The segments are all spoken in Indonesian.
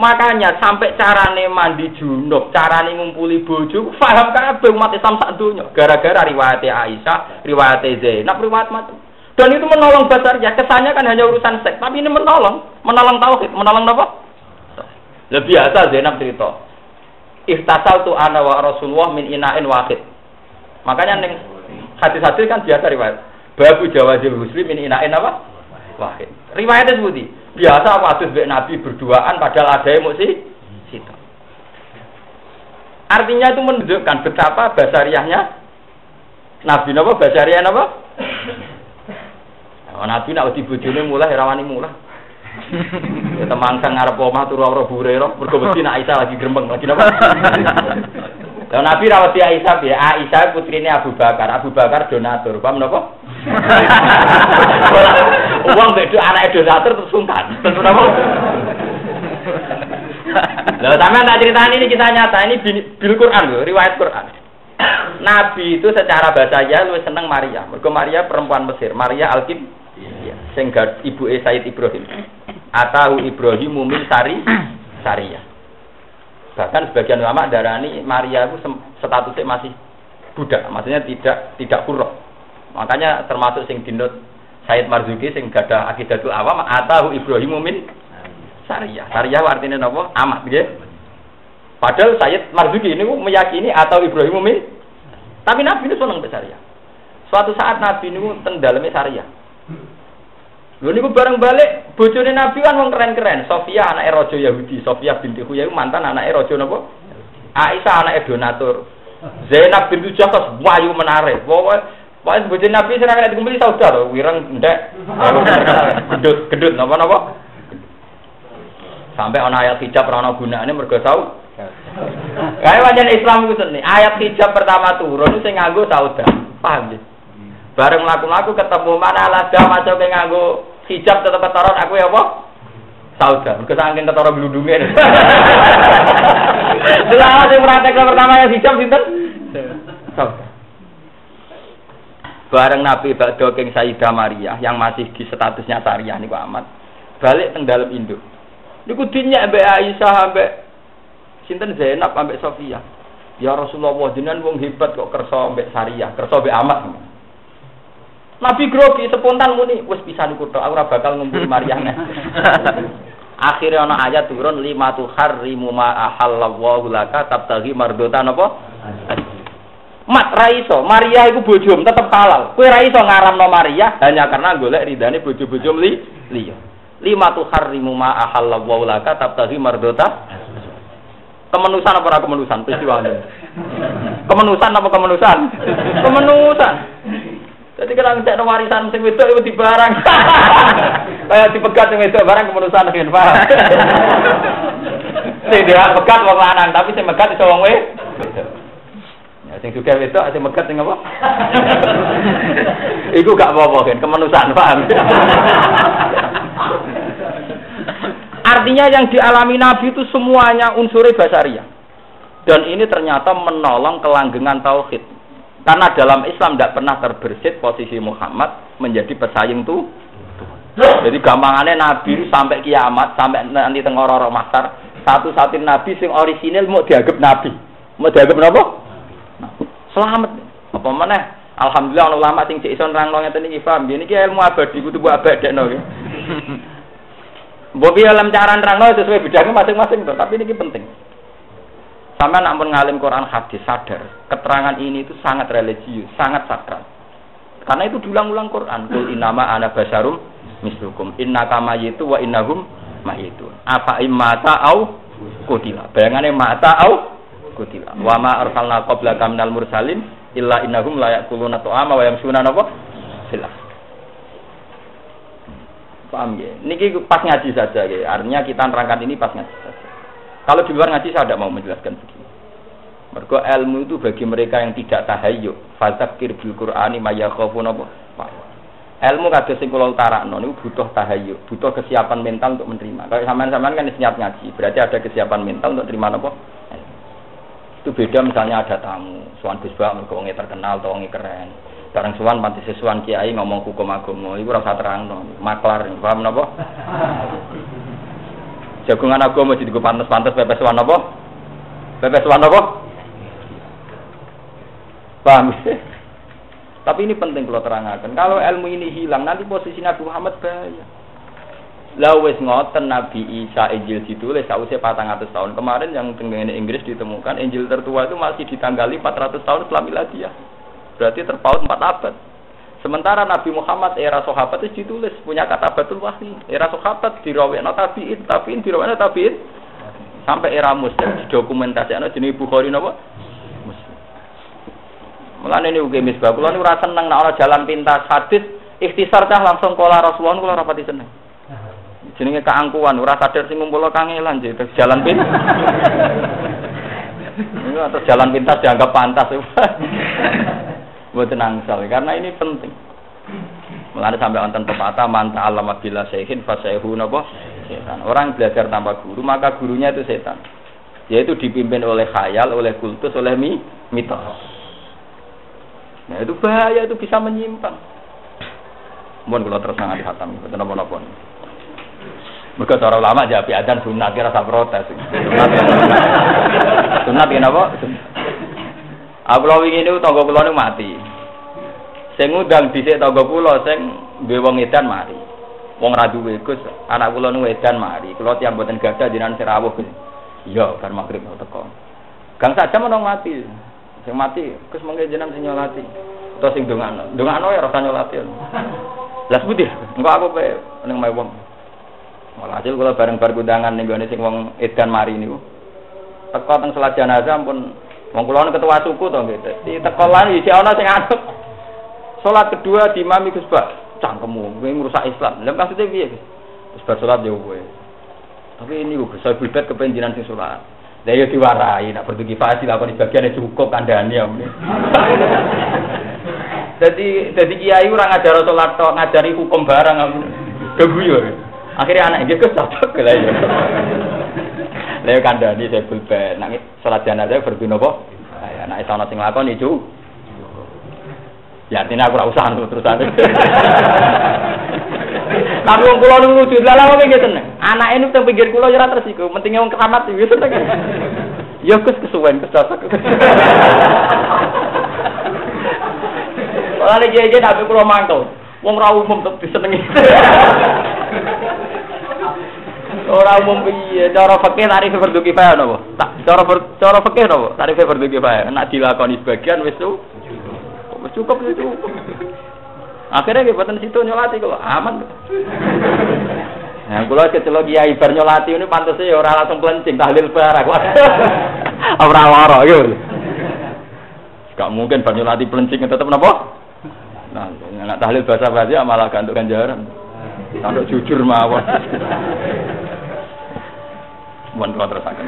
Makanya sampai carane mandi junub, carane ngumpuli bojo, paham kabeh umat Islam sak donya. Gara-gara riwayat Aisyah, riwayat Zainab, riwayat macam. Dan itu menolong basarnya. Kesannya kan hanya urusan seks, tapi ini menolong tauhid, menolong apa? Lebih biasa Zainab cerita. Ihtasaltu ana wa Rasulullah min ina'in wahid. Makanya ning hadis-hadis kan biasa riwayat. Babu jawazil muslim min ina'in apa? Wahid. Riwayatnya seperti biasa hadis mbek Nabi berduaan padahal ada emosi situ. Artinya itu menunjukkan betapa basariahnya Nabi napa basariah napa? Nabi nak wedi bojone mulai rawani mulai. Ya temangkang ngarep omah turu ora burero, mergo mesti nak Aisyah lagi grembeng lagi napa? Lah Nabi rawati Aisyah piye? Aisyah putrine Abu Bakar. Abu Bakar donatur. Paham napa? Uang mbek anake donatur terus sungkan. Terus napa? Lah sampeyan tak critani ini kisah nyata, ini bil Quran lho, riwayat Quran. Nabi itu secara bahasa luwih seneng Maria. Mergo Maria perempuan Mesir, Maria Al-Qibtiyah. Sing ibuke Sayyid Ibrahim. Atahu Ibrahim min Sariyah. Bahkan sebagian ulama darani Maria itu statusnya masih budak, maksudnya tidak kurang. Makanya termasuk sing dinut Sayyid Marzuki sing gadah akidatul awam atahu Ibrahim min Sariyah. Sariyah artinya napa? Amat nggih. Padahal Sayyid Marzuki ini meyakini atau Ibrahim min, tapi Nabi itu seneng Sariyah. Suatu saat Nabi niku teng daleme Sariyah. Lho niku bareng balik bojone Nabi kan wong keren-keren. Sofia anake raja Yahudi, Sofia binti Huyai mantan anake raja napa? Aisyah anake donatur. Zainab binti Jahsh wayu menarik. Pokoke bojone Nabi sing nek dikumpuli saudara, wireng ndek. Gedut napa? Sampai ana ayat hijab ora ana gunane mergo tau. Kae wajan Islam iku seni. Ayat hijab pertama turun sing nganggo saudara. Paham nggih? Bareng laku-laku ketemu mana lada maca nganggo hijab tetep ketoron aku ya apa? Sauda. Mergo saking ketara bludunge. Delala sing praktek pertama yang hijab sinten? Sauda. Bareng Nabi badhe king Sayyidah Maria yang masih di statusnya Sariyah niku amat. Balik teng dalem induk. Niku dinyek mbek Aisyah ambek sinten Zainab ambek Sofia. Ya Rasulullah jenengan wong hebat kok kersa mbek Sariyah, kersa mbek amat. Nabi grogi spontan muni wis pisan iku tok aku ora bakal ngumpul Maryamne. Akhire ana ayat turun limatu harrimu ma ahallallahu laka tabtaghi mardatan apa? Mat ra iso, Maria iku bojom tetep halal. Kowe ra iso ngaramno Maria hanya karena golek ridane bojo-bojo liya. Limatu harrimu ma ahallallahu laka tabtaghi mardatan. Kemenusan apa ora kemenusan peristiwa ini? Kemenusan apa kemenusan? Kemenusan. Jadi kalau ngecek warisan sing wedok itu di barang. Kayak dipegat sing wedok barang kemenusan kan paham. Tidak pegat wong lanang tapi sing megat iso wong wedok. Ya sing juga wedok sing megat sing apa? Iku gak apa-apa kan kemenusan paham. Artinya yang dialami Nabi itu semuanya unsurnya basariyah. Dan ini ternyata menolong kelanggengan tauhid. Karena dalam Islam tidak pernah terbersit posisi Muhammad menjadi pesaing tuh. Jadi gampangannya Nabi sampai kiamat, sampai nanti tengororo mahsyar, satu-satunya Nabi sing orisinil mau dianggap Nabi. Mau dianggap apa? Selamat. Apa mana? Alhamdulillah ulama sing cek iso nerangno ngeten iki paham. Ini ki ilmu abadi kudu mbok abadekno nggih. Mbok piye alam cara nerangno sesuai bidangnya masing-masing to, tapi ini penting. Sama namun ngalim Quran hadis sadar keterangan ini itu sangat religius, sangat sakral. Karena itu diulang-ulang Quran. Qul innama ana basyarum mislukum innaka mayitu wa innahum mayitun. Apa immata au qutila. Bayangane mata au qutila. Wa ma arsalna qablaka minal mursalin illa innahum la yaquluna ta'ama wa yamshuna napa? Silah. Paham ya? Niki pas ngaji saja ya. Artinya kita nerangkan ini pas ngaji saja. Kalau di luar ngaji saya tidak mau menjelaskan begini. Mergo ilmu itu bagi mereka yang tidak tahayyuk. Fadzakir bil Qur'ani may yakhafun apa? Ilmu kados sing kula utarakno niku butuh tahayyuk, butuh kesiapan mental untuk menerima. Kalau sampean-sampean kan siap ngaji, berarti ada kesiapan mental untuk terima apa? Itu beda misalnya ada tamu, sowan Gus Bak mergo wong terkenal atau wong keren. Bareng sowan panti sesuwan kiai ngomong hukum agama, iku ora usah terangno, maklar, paham napa? Jagongan agama mesti digo pantes-pantes pepes wan apa? Pepes wan apa? Paham? Tapi ini penting kalau terangkan. Kalau ilmu ini hilang, nanti posisi Nabi Muhammad bahaya. Lah wis ngoten Nabi Isa Injil ditulis sausé 400 tahun. Kemarin yang tenggene Inggris ditemukan Injil tertua itu masih ditanggali 400 tahun setelah miladiah. Berarti terpaut 4 abad. Sementara Nabi Muhammad era sahabat itu ditulis punya kata batul wahyi. Era sahabat dirawekno tabiin dirawekno tabiin sampai era Muslim didokumentasikno jenenge Bukhari napa? Mulane niku misbah kula niku ora seneng nek ana jalan pintas hadis ikhtisar cah langsung kala Rasulullah kula ora pati seneng. Jenenge keangkuhan ora sadar sing ngumpul kangelan jek jalan pintas. Niku atas jalan pintas dianggap pantas. Mboten angsal karena ini penting. Mulane sampai wonten pepatah man ta'allama bila syaihin fasaihu napa setan. Orang belajar tanpa guru maka gurunya itu setan. Yaitu dipimpin oleh khayal, oleh kultus, oleh mitos. Nah itu bahaya, itu bisa menyimpang. Mohon kalau terus sangat dihatam, betul apa-apa. Mereka cara ulama jadi adan sunat kira rasa protes. Sunat kenapa? Aku lawi ini tangga kula niku mati. Sing ngundang dhisik tangga kula sing duwe wong edan mari. Wong ra duwe Gus, anak kula niku edan mari. Kula tiyang mboten gadah jenengan serawuh Gus. Iya, bar magrib teko. Gang saja menong mati. Sing mati, Gus mengke jenengan sing nyolati. Utawa sing dongakno. Dongakno ya rasa nyolati. Lah putih, engko aku pe ning omahe wong. Walhasil kula bareng-bar kundangan ning gone sing wong edan mari niku. Teko teng salat jenazah ampun wong kula ketua suku to nggih. Dadi teko lan isih ana sing anut. Salat kedua di imam Gus Bak, cangkemmu kowe ngrusak Islam. Lah maksudnya piye, Gus? Wis bar salat yo kowe. Tapi ini Gus saya bulbet kepenjinan sing salat. Lah yo diwarai, nak berdugi fasi lakoni bagiane cukup kandhane ya. Dadi kiai ora ngajari salat tok, ngajari hukum barang. Geguyu. Akhirnya anak iki Gus cocok lha ya. Lah yo kandhane saya bulbet, nak salat jenazah berdino apa? Ya nek ana sing lakoni itu. Ya artinya aku ora usah terusan. Tapi wong kula niku lucu, lha wong iki seneng. Anake niku teng pinggir kula ya ora tersiku, pentinge wong keramat iki seneng. Ya Gus kesuwen cocok. Ora iki nek kula mangkel. Wong ora umum tetep disenengi. Ora umum piye, cara fikih tarif fardhu kifayah napa? Cara fikih napa? Tarif fardhu kifayah. Nek dilakoni sebagian wis cukup itu. Akhirnya ke boten situ nyolati kok aman. Nah, kula kecelok kiai bar nyolati ini pantese ya ora langsung plencing tahlil barang. Ora lara yo. Gak mungkin bar nyolati plencing tetep napa? Nah, nek tahlil basa-basi malah gantuk ganjaran. Kantuk jujur mawon. Mun kula terusaken.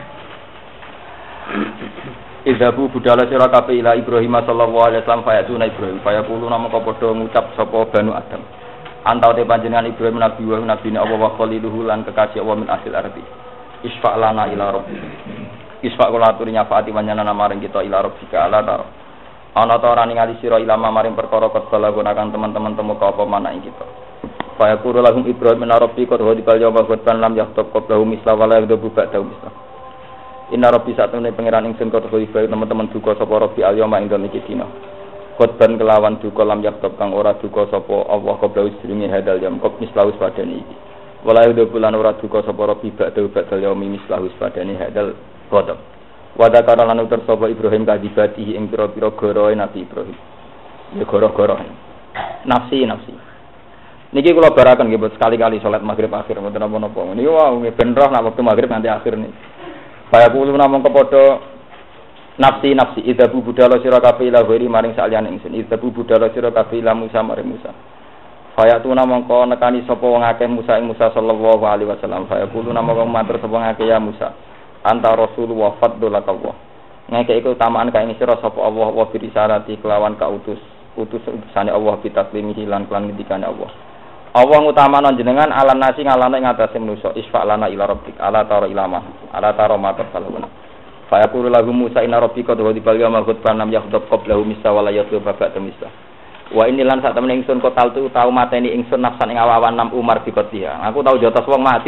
Idzabu budala sira kabeh ila Ibrahim sallallahu alaihi wasallam fayatuna Ibrahim fayaqulu namaka padha ngucap sapa Banu Adam antau te panjenengan Ibrahim nabi wa nabine Allah wa khaliluhu lan kekasih Allah min asil arti isfa lana ila rabbi isfa kula aturi nyafaati panjenengan maring kita ila rabbika ala tar ana ta ora ningali sira ila maring perkara kelagonaken teman-teman temu apa manake kita fayaqulu lahum Ibrahim min rabbi qad hadibal jawab qad lam yahtab qablahu misla wala yadbu ba'dahu misla Inna Rabbi satune pangeran ingsun kota ibadah teman-teman duka sapa Rabbi al-yauma ing dalem iki dina. Khotban kelawan duka lam yaktab kang ora duka sapa Allah qabla sedurunge hadal yam kok mislaus padane iki. Wala yudu bulan ora duka sapa Rabbi ba'dal yaumi mislaus padane hadal qadab. Wa dzakara lan utur sapa Ibrahim kadibati ing pira-pira goroe Nabi Ibrahim. Ya goro-goro. Nafsi. Niki kula baraken nggih sekali-kali salat maghrib akhir mboten napa-napa. Niki wae ben roh nek wektu maghrib nanti akhir niki. Kaya kulo namung kepada nafsi idzabu budala sira kabeh ila ghairi maring saliyane ingsun idzabu budala sira kabeh ila Musa maring Musa faya tu namung nekani sapa wong akeh Musa ing Musa sallallahu alaihi wasallam faya kulo namung matur sapa ngakeh ya Musa anta rasulullah fadlulaka ngeke iku utamaan kae sira sapa Allah wa bi risalati kelawan utusane Allah bitaslimihi lan kelan ngendikane Allah ngutamana jenengan ala nasi ngalane ngatasé manusa isfa lana ila rabbik ala tara ilama ala tara matur saluna fa yaqulu lahu Musa inna rabbika wa dibal yawma khutban lam yakhdab qablahu misa wala yatlu ba'da misa wa ini lan sak temene ingsun kotal tu tau mateni ingsun nafsan ing awawan nam Umar dikotiha aku tau jotos wong mati sih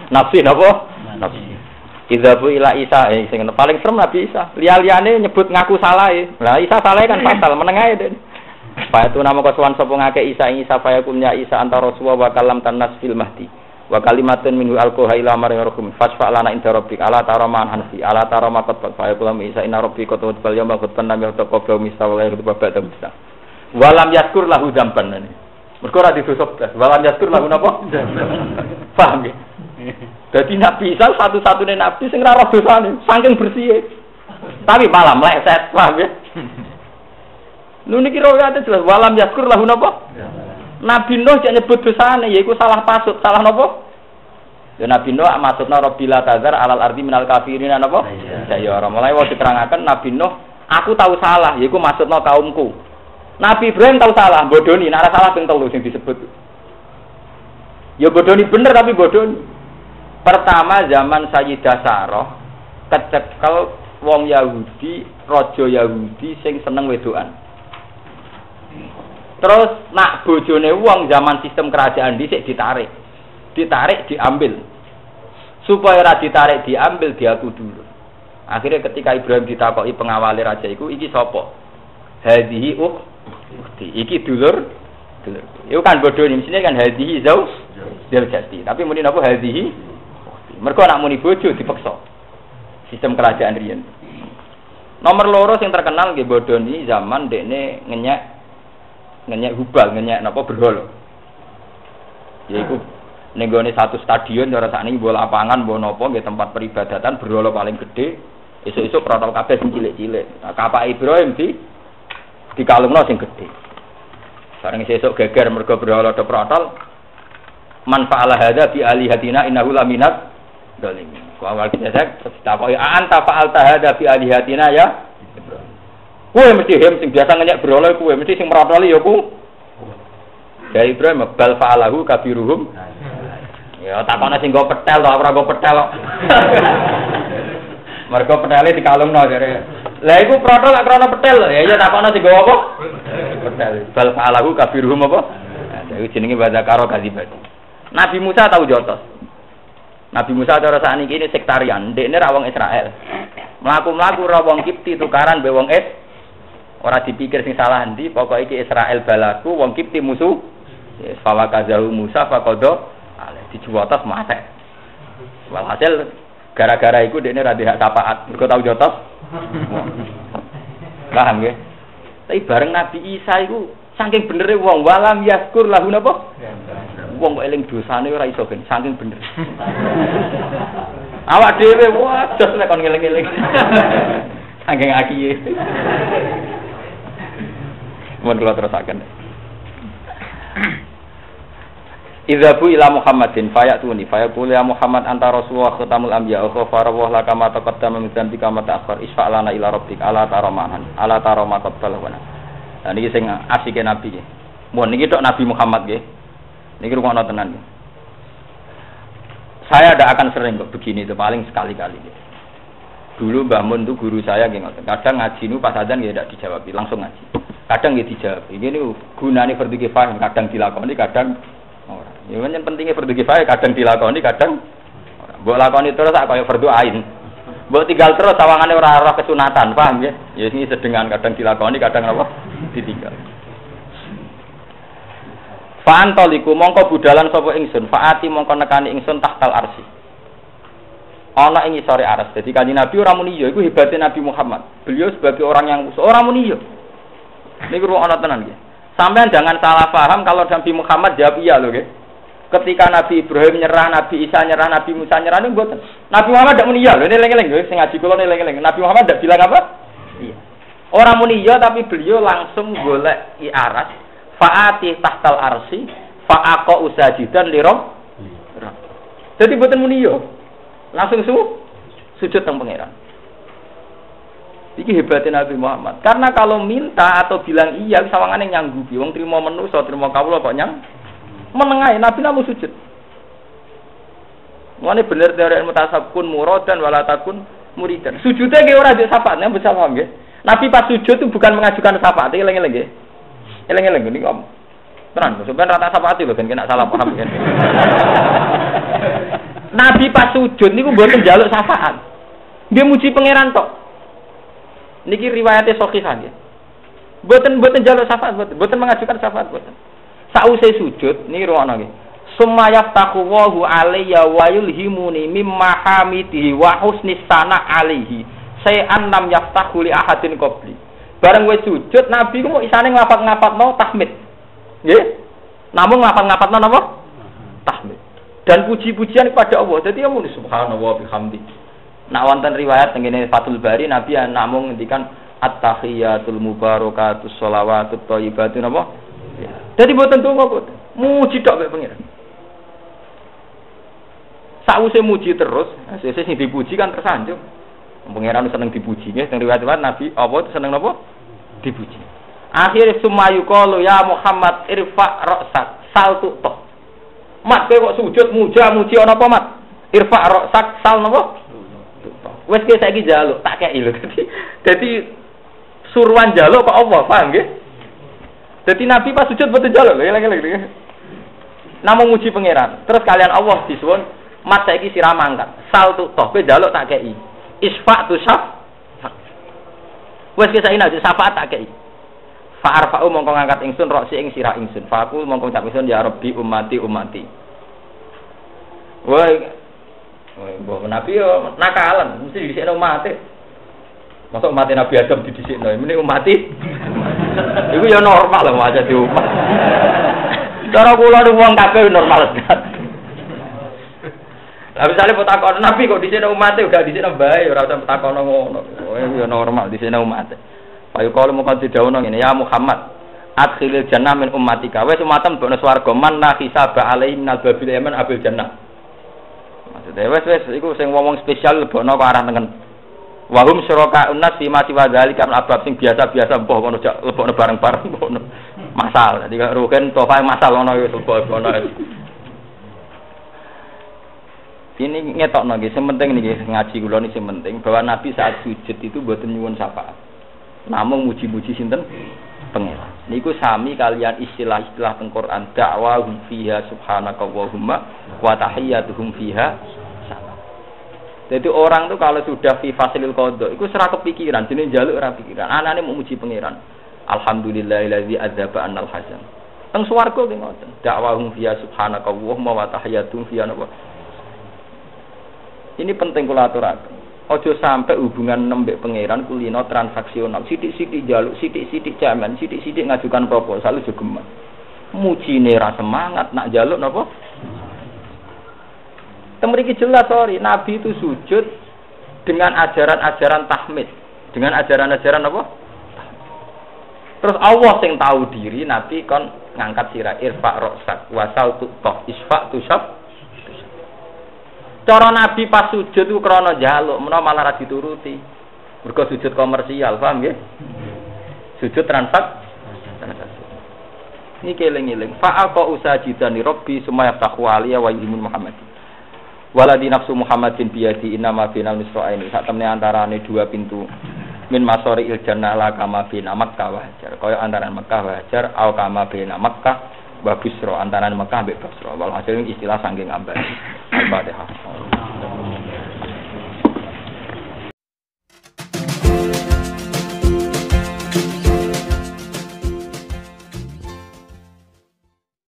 Nafsi napa? Nafsi. Idzabu ila Isa sing paling serem Nabi Isa. Liya-liyane nyebut ngaku salah. Lah Isa salah kan fatal meneng ae Den. Fa itu nama kesuwan sapa ngake Isa ing Isa fa yakumnya Isa antara Rasul wa kalam tanas fil mahdi. Wa kalimatun minhu alqaha ila maryakum fasfa lana inda rabbik ala tara man hanfi ala tara ma qad fa yakum Isa inna rabbika tawbal yawma qad tanam yaqtabla mista wa yaqtu babata mista. Walam yaskur lahu dzamban. Mergo ora ditusuk blas. Walam yaskur lahu napa? Paham ya? Jadi Nabi Isa satu-satunya Nabi sing ora roh dosane, saking bersih. Tapi malah meleset, paham ya? Lho niki riwayate jelas walam yaskur lahu napa? Nabi Nuh cek nyebut dosane yaiku salah pasut, salah napa? Ya Nabi Nuh maksudna Rabbila tazar alal ardi minal kafirin napa? Ya ora mulai wau diterangaken Nabi Nuh, aku tahu salah yaiku maksudna kaumku. Nabi Ibrahim tahu salah, bodoni, nek ora salah ping 3 sing disebut. Ya bodoni bener tapi bodoni. Pertama zaman Sayyidah Sarah kecekel wong Yahudi, raja Yahudi sing seneng wedokan. Terus nak bojone wong zaman sistem kerajaan dhisik ditarik. Ditarik diambil. Supaya ora ditarik diambil diaku dulu. Akhirnya ketika Ibrahim ditakoki pengawale raja iku iki sapa? Hadhihi ukhti. Iki dulur. Iku kan bodone mestine kan hadhihi zauj jati. Tapi muni napa hadhihi mergo anak muni bojo dipeksa. Sistem kerajaan riyen. Nomor loro sing terkenal nggih bodoni zaman dekne ngenyek hubal, ngenyek napa berhala. Yaiku ning gone satu stadion cara sakniki mbok lapangan mbok napa nggih tempat peribadatan berhala paling gede. Esuk-esuk protol kabeh sing cilik-cilik. Nah, kapak Ibrahim dikalungno sing gede. Bareng sesuk geger mergo berhala do protol. Man fa'ala hadza bi alihatina innahu laminat dolimin. Wa wal kisah ditakoki anta fa'alta hadza bi alihatina ya Ibrahim. Kowe mesti sing biasa ngenyek berhala kowe mesti sing merotoli ya ku. Dari Ibrahim bal fa'alahu kabiruhum. Ya takone sing go petel to ora go petel kok. Mergo petele dikalungno jare. Lah iku protol lak krana petel. Ya takone sing go apa? Petel. Bal fa'alahu kabiruhum apa? Nah, iku jenenge bahasa karo kadibati. Nabi Musa tahu jotos. Nabi Musa cara sakniki ini sektarian, ndekne ra wong Israel. Mlaku-mlaku ra wong Kipti tukaran be wong ora dipikir sing salah endi, pokoke iki Israel balaku, wong Kipti musuh. Ya fawakazahu Musa faqada ale dijuwotos mate. Walhasil gara-gara iku ndekne ra dihak syafaat, mergo tahu jotos. Paham nggih? Tapi bareng Nabi Isa iku saking benere wong walam yaskur lahu napa? Wong kok eling dosane ora iso ben saking bener. Awak dhewe wah jos nek kon ngeling-eling. Saking akiye. Mun kula terusaken. Idzabu ila Muhammadin fayatuni fayaqulu ya Muhammad anta rasulullah khatamul anbiya wa khafara wa la kama taqaddama min dzambika ma ta'akhkhar isfa'lana ila rabbik ala taramahan ala tarama qabbalana. Nah niki sing asike nabi nggih. Mun niki tok Nabi Muhammad nggih. Niki rungokno tenan nggih. Saya tidak akan sering kok begini itu paling sekali-kali gitu. Dulu Mbah Mun itu guru saya nggih ngoten. Kadang ngaji niku pas adzan nggih ndak dijawab, langsung ngaji. Kadang nggih dijawab. Ini niku gunane fardhu kifayah, kadang dilakoni, kadang ora. Ya pancen pentinge fardhu kifayah kadang dilakoni, kadang ora. Mbok lakoni terus sak kaya fardhu ain. Mbok tinggal terus sawangane ora ora kesunatan, paham ya? Ya ini sedengan kadang dilakoni, kadang apa? Ditinggal. Fa'antoliku mongko budalan sapa ingsun, fa'ati mongko nekani ingsun tahtal arsi. Ana ing isore aras. Dadi Kanjeng Nabi ora muni ya, iku hebate Nabi Muhammad. Beliau sebagai orang yang ora muni ya. Niku ana tenan nggih. Sampeyan jangan salah paham kalau Nabi Muhammad jawab iya lho nggih. Ketika Nabi Ibrahim nyerah, Nabi Isa nyerah, Nabi Musa nyerah niku mboten. Nabi Muhammad ndak muni iya lho, eling-eling lho sing ngaji kula eling-eling. Nabi Muhammad ndak bilang apa? Iya. Ora muni iya tapi beliau langsung golek aras. Fa'ati tahtal arsi fa'aqa usajidan li rabb. Dadi mboten muni yo. Langsung sujud teng pangeran. Iki hebatnya Nabi Muhammad. Karena kalau minta atau bilang iya sawangane nyanggupi. Wong trimo manusa, trimo kawula kok nyang menengae Nabi namu sujud. Ngene bener dari mutasabkun muradan wala takun muridan. Sujudnya nggih ora ndek syafaatnya bisa paham nggih. Nabi pas sujud itu bukan mengajukan syafaat, eling-eling nggih. Eling-eling ini om. Tenan, sampeyan rata syafaat lho ben kena salah paham kan. Nabi pas sujud niku mboten njaluk syafaat. Dia muji pangeran tok. Niki riwayate sahihah nggih. Mboten njaluk syafaat, mboten mengajukan syafaat mboten. Sause sujud niki ruwono nggih. Summa yaftahu Allahu alayya wa yulhimuni mimma hamidihi wa husnis sana alaihi. Sayan lam yaftahu li ahadin qabli. Bareng wis sujud Nabi ku mau isane nglapat-ngapatno tahmid. Nggih. Namung nglapat-ngapatno napa? Tahmid. Dan puji-pujian kepada Allah. Dadi ya muni subhanallah bihamdi. Nak wonten riwayat tengene Fathul Bari Nabi namung ngendikan at-tahiyatul mubarakatus sholawatut thayyibatun napa? Dadi mboten donga kok. Muji tok mek pengiran. Sakwise muji terus, sesuk sing dipuji kan tersanjung. Pangeran seneng dipuji nggih, teng riwayat Nabi apa seneng napa? Dipuji. Akhire sumayu qalu ya Muhammad irfa ra'sak sal tu'ta. Mat kowe kok sujud muji ana apa mat? Irfa ra'sak sal napa? Wes ki saiki njaluk tak kei lho. Dadi suruhan njaluk kok Allah, paham nggih? Dadi Nabi pas sujud boten njaluk lho, eling-eling. Namung muji pangeran. Terus kalian Allah disuwun, mat saiki sira mangkat. Sal tu'ta kowe njaluk tak kei. Isfa tu syaf. Wes kesaina syafaat tak kei. Fa arfa'u mongko ngangkat ingsun roksi ing sirah ingsun. Fa aku mongko ngucap ingsun ya Rabbi ummati. Woi mbok Nabi yo nakalan, mesti dhisikno umate. Masuk umate Nabi Adam didhisikno, mene umati. Iku yo normal lho aja di umat. Cara kula nu wong kabeh normal. Lah misale potakon Nabi kok dhisik umate uga dhisik bae ora usah potakono ngono. Ya normal dhisik umate. Payu kalau mau didhawuhno ngene ya Muhammad adkhilil jannah min ummatika wis umatem bono swarga man la hisaba alaihi minal babil yaman abil jannah. Maksudnya wis iku sing wong spesial lebono kok arah tengen. Wa hum syuraka unnas fi ma siwa dzalika min abab sing biasa-biasa mbah kono jak lebokno bareng-bareng kono. Masal. Dadi rugen tofa masal ngono wis lebono. Ini ngetokno nggih, sing penting niki ngaji kula niki sing penting bahwa Nabi saat sujud itu mboten nyuwun syafaat. Namung muji-muji sinten? Pangeran. Niku sami kalian istilah-istilah teng Quran da'wahum fiha subhanakallahumma wa tahiyyatuhum fiha salam. Jadi orang tuh kalau sudah fi fasilil qada iku ora kepikiran, jenenge njaluk ora pikiran. Anane mau muji pangeran. Alhamdulillahillazi adzaba annal hazan. Teng swarga ki ngoten. Da'wahum fiha subhanakallahumma wa tahiyyatuhum fiha napa? Ini penting kula aturaken. Ojo sampai hubungan nembek pangeran kulino transaksional. Sidik-sidik jaluk, sidik-sidik jaman, sidik-sidik ngajukan proposal aja geman. Mujine ra semangat nak jaluk napa? Temriki jelas sorry, Nabi itu sujud dengan ajaran-ajaran tahmid, dengan ajaran-ajaran apa? Terus Allah sing tahu diri, Nabi kon ngangkat sirah irfa ra'sak wasal tu'tah isfa tusyaf. Cara Nabi pas sujud ku krana njaluk, menawa malah ra dituruti. Mergo sujud komersial, paham nggih? Sujud transaksi. Niki eling-eling. Fa'aqa usajidani rabbi summa yaftahu aliya wa yuhimun Muhammad. Waladi nafsu Muhammadin biyadi innama binal misra'aini. Sak temne antarane dua pintu. Min masori il jannah la kama bina Makkah wa Hajar. Kaya antarané Makkah wa Hajar au kama bina Makkah wa Busra antarané Makkah mbek Basra. Wal hasil istilah saking ambane. Al-Fatihah.